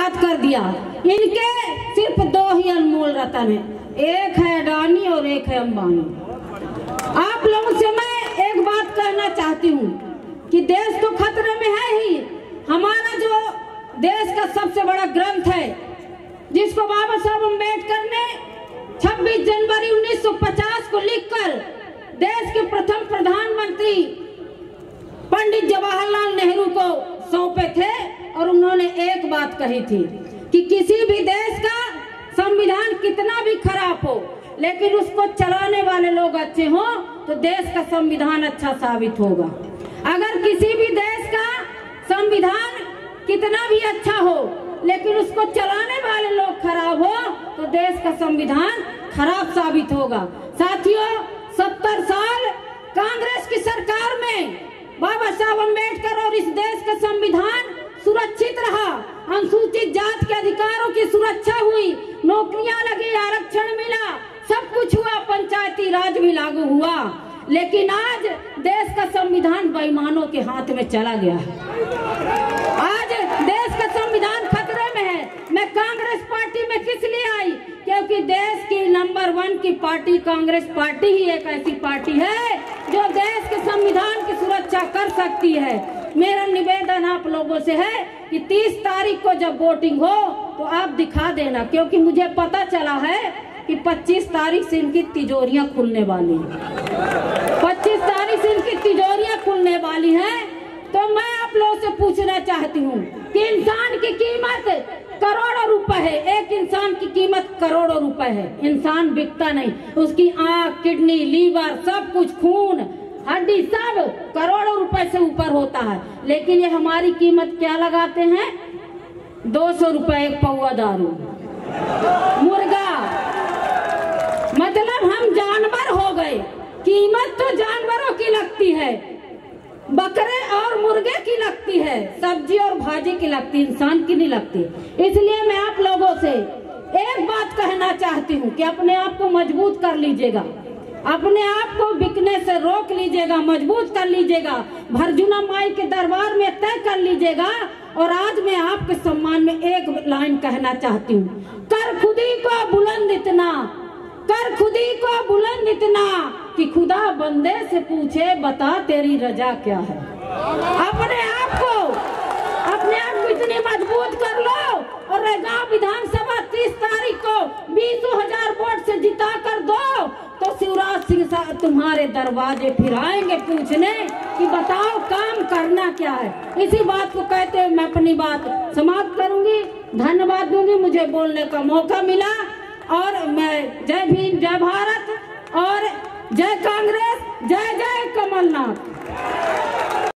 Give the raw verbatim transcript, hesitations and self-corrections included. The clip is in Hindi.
बर्बाद कर दिया। इनके सिर्फ दो ही अनमोल रतन है, एक है अडानी और एक है अंबानी। आप लोगों से मैं एक बात कहना चाहती हूँ कि देश तो खतरे में है ही। हमारा जो देश का सबसे बड़ा ग्रंथ है, जिसको बाबा साहब अम्बेडकर ने छब्बीस जनवरी उन्नीस सौ पचास को लिखकर देश के प्रथम प्रधानमंत्री पंडित जवाहरलाल नेहरू को सौंपे थे, और उन्होंने एक बात कही थी कि किसी भी देश का संविधान कितना भी खराब हो, लेकिन उसको चलाने वाले लोग अच्छे हों तो देश का संविधान अच्छा साबित होगा। अगर किसी भी देश का संविधान कितना भी अच्छा हो, लेकिन उसको चलाने वाले लोग खराब हो तो देश का संविधान खराब साबित होगा। साथियों, सत्तर साल कांग्रेस की सरकार में बाबा साहब अम्बेडकर और इस देश का संविधान सुरक्षित रहा। अनुसूचित जात के अधिकारों की सुरक्षा हुई, नौकरियां लगी, आरक्षण मिला, सब कुछ हुआ, पंचायती राज भी लागू हुआ। लेकिन आज देश का संविधान बेईमानों के हाथ में चला गया है। आज देश का संविधान खतरे में है। मैं कांग्रेस पार्टी में किस लिए आई? क्योंकि देश की नंबर वन की पार्टी कांग्रेस पार्टी ही एक ऐसी पार्टी है जो देश के संविधान की सुरक्षा कर सकती है। मेरा निवेदन आप लोगों से है कि तीस तारीख को जब वोटिंग हो तो आप दिखा देना, क्योंकि मुझे पता चला है कि पच्चीस तारीख से इनकी तिजोरियां खुलने वाली हैं। पच्चीस तारीख से इनकी तिजोरियां खुलने वाली हैं। तो मैं आप लोगों से पूछना चाहती हूँ कि इंसान की कीमत करोड़ों रुपए है, एक इंसान की कीमत करोड़ों रुपए है। इंसान बिकता नहीं, उसकी आंख, किडनी, लीवर, सब कुछ, खून, हड्डी, सब करोड़ों रुपए से ऊपर होता है। लेकिन ये हमारी कीमत क्या लगाते हैं? दो सौ रुपए एक पौवा दारू, मुर्गा। मतलब हम जानवर हो गए। कीमत तो जानवरों की लगती है, बकरे और मुर्गे की लगती है, सब्जी और भाजी की लगती, इंसान की नहीं लगती। इसलिए मैं आप लोगों से एक बात कहना चाहती हूँ कि अपने आप को मजबूत कर लीजिएगा, अपने आप को बिकने से रोक लीजिएगा, मजबूत कर लीजिएगा, भरजुना माई के दरबार में तय कर लीजिएगा। और आज मैं आपके सम्मान में एक लाइन कहना चाहती हूँ, कर खुदी को बुलंद इतना, कर खुदी को बुलंद इतना कि खुदा बंदे से पूछे बता तेरी रजा क्या है। अपने आप को अपने आप को इतनी मजबूत कर लो और रेगांव विधानसभा तीस तारीख को बीसों हजार वोट से जिता कर दो तो शिवराज सिंह तुम्हारे दरवाजे फिर आएंगे पूछने कि बताओ काम करना क्या है। इसी बात को कहते हुए मैं अपनी बात समाप्त करूंगी। धन्यवाद दूंगी, मुझे बोलने का मौका मिला। और मैं जय भीम, जय भारत और जय कांग्रेस, जय जय कमलनाथ।